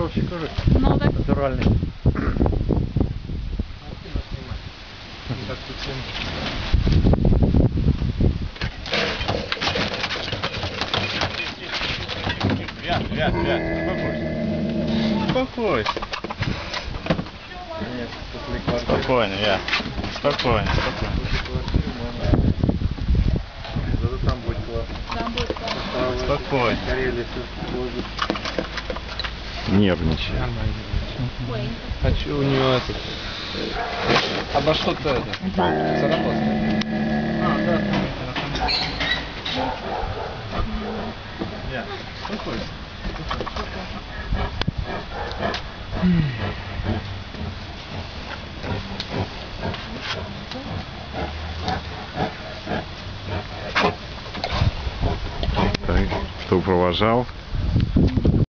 гроші, кажуть. Ну так. Натуральний. Так тут всім. Ряд, успокойся. Спокойно, я. Спокойно. Зато там будет классно. Там будет классно. Спокойно. Карелия все возит. Нервничает. Ой, Хочу у него этот... Обо что-то это. Заработать. Да. Я. Спокойно. Так, хто проважав?